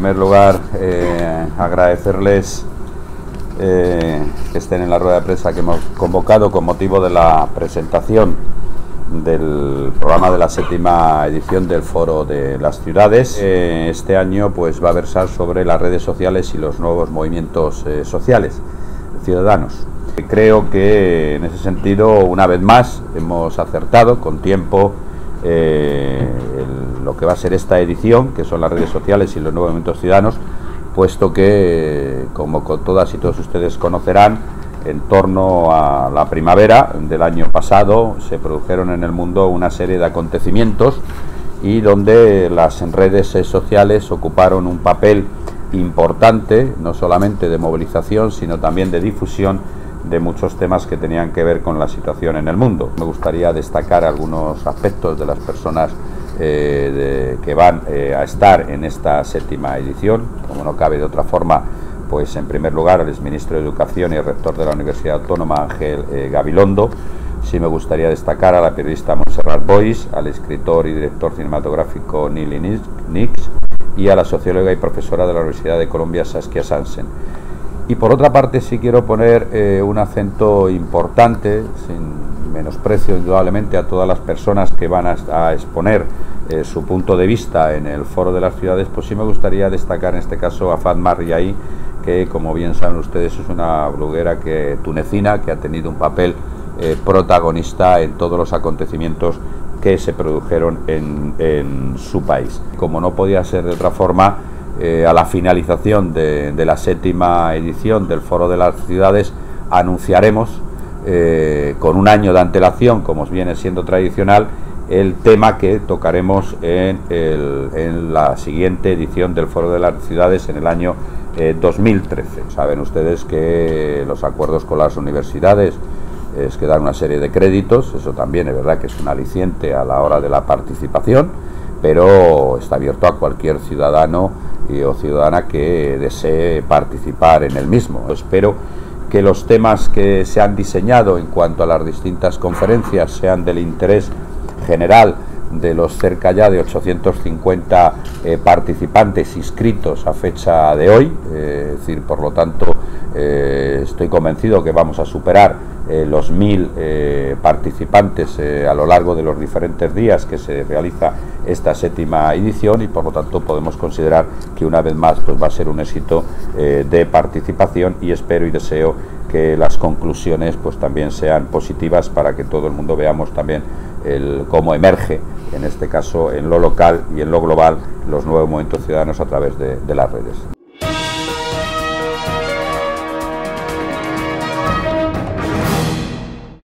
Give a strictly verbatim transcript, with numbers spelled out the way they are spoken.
primer lugar, eh, agradecerles eh, que estén en la rueda de prensa que hemos convocado con motivo de la presentación del programa de la séptima edición del Foro de las Ciudades. Eh, este año pues va a versar sobre las redes sociales y los nuevos movimientos eh, sociales ciudadanos. Creo que en ese sentido, una vez más, hemos acertado con tiempo eh, el, lo que va a ser esta edición, que son las redes sociales y los nuevos movimientos ciudadanos, puesto que, como todas y todos ustedes conocerán, en torno a la primavera del año pasado se produjeron en el mundo una serie de acontecimientos y donde las redes sociales ocuparon un papel importante, no solamente de movilización, sino también de difusión de muchos temas que tenían que ver con la situación en el mundo. Me gustaría destacar algunos aspectos de las personas eh, de, que van eh, a estar en esta séptima edición, como no cabe de otra forma. Pues en primer lugar al exministro de Educación y el rector de la Universidad Autónoma, Ángel eh, Gabilondo. Sí me gustaría destacar a la periodista Montserrat Boix, al escritor y director cinematográfico Nili Nix y a la socióloga y profesora de la Universidad de Colombia, Saskia Sansen. Y por otra parte sí quiero poner eh, un acento importante, sin menosprecio indudablemente a todas las personas que van a, a exponer eh, su punto de vista en el Foro de las Ciudades. Pues sí me gustaría destacar en este caso a Fatma Riahi, que como bien saben ustedes es una bloguera que, tunecina que ha tenido un papel eh, protagonista en todos los acontecimientos que se produjeron en, en su país. Como no podía ser de otra forma, eh, a la finalización de, de la séptima edición del Foro de las Ciudades anunciaremos eh, con un año de antelación, como viene siendo tradicional, el tema que tocaremos en, el, en la siguiente edición del Foro de las Ciudades en el año Eh, dos mil trece. Saben ustedes que los acuerdos con las universidades es que dan una serie de créditos, eso también es verdad que es un aliciente a la hora de la participación, pero está abierto a cualquier ciudadano y, o ciudadana que desee participar en el mismo. Espero que los temas que se han diseñado en cuanto a las distintas conferencias sean del interés general de los cerca ya de ochocientos cincuenta eh, participantes inscritos a fecha de hoy, eh, es decir, por lo tanto eh, estoy convencido que vamos a superar eh, los mil eh, participantes eh, a lo largo de los diferentes días que se realiza esta séptima edición, y por lo tanto podemos considerar que una vez más pues va a ser un éxito eh, de participación, y espero y deseo que las conclusiones pues también sean positivas para que todo el mundo veamos también el, cómo emerge, en este caso en lo local y en lo global, los nuevos movimientos ciudadanos a través de, de las redes.